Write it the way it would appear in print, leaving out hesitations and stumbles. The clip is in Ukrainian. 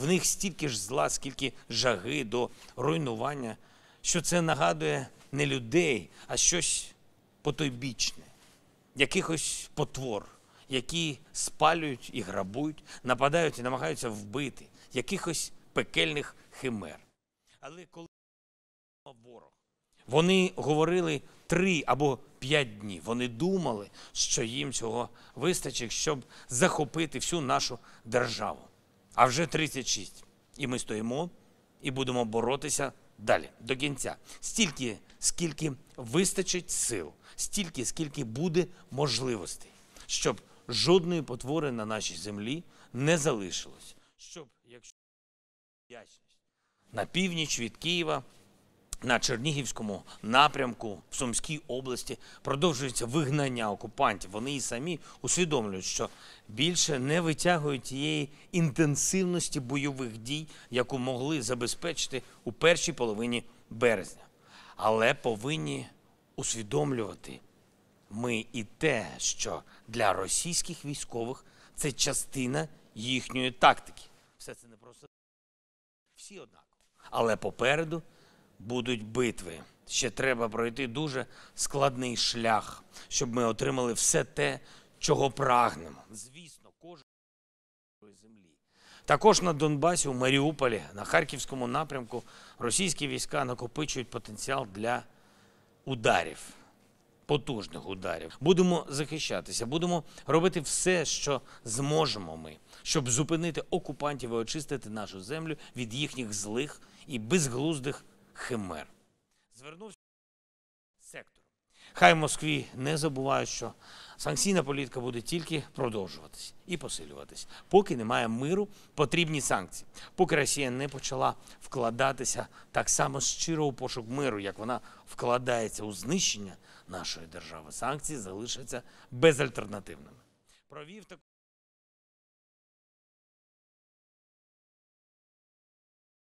В них стільки ж зла, скільки жаги до руйнування, що це нагадує не людей, а щось потойбічне, якихось потвор, які спалюють і грабують, нападають і намагаються вбити, якихось пекельних химер. Але коли ворог, вони говорили 3 або 5 днів. Вони думали, що їм цього вистачить, щоб захопити всю нашу державу. А вже 36. І ми стоїмо і будемо боротися далі, до кінця. Стільки, скільки вистачить сил, стільки, скільки буде можливостей, щоб жодної потвори на нашій землі не залишилось. Щоб, якщо на північ від Києва, на Чернігівському напрямку, в Сумській області продовжується вигнання окупантів. Вони і самі усвідомлюють, що більше не витягують тієї інтенсивності бойових дій, яку могли забезпечити у першій половині березня. Але повинні усвідомлювати ми і те, що для російських військових це частина їхньої тактики. Все це не просто всі однаково. Але попереду будуть битви. Ще треба пройти дуже складний шлях, щоб ми отримали все те, чого прагнемо. Звісно, кожен землі. Також на Донбасі, у Маріуполі, на Харківському напрямку російські війська накопичують потенціал для ударів, потужних ударів. Будемо захищатися, будемо робити все, що зможемо ми, щоб зупинити окупантів і очистити нашу землю від їхніх злих і безглуздих химер. Звернувся сектору. Хай в Москві не забувають, що санкційна політика буде тільки продовжуватись і посилюватись. Поки немає миру, потрібні санкції. Поки Росія не почала вкладатися так само щиро у пошук миру, як вона вкладається у знищення нашої держави, санкції залишаться безальтернативними. Провів таку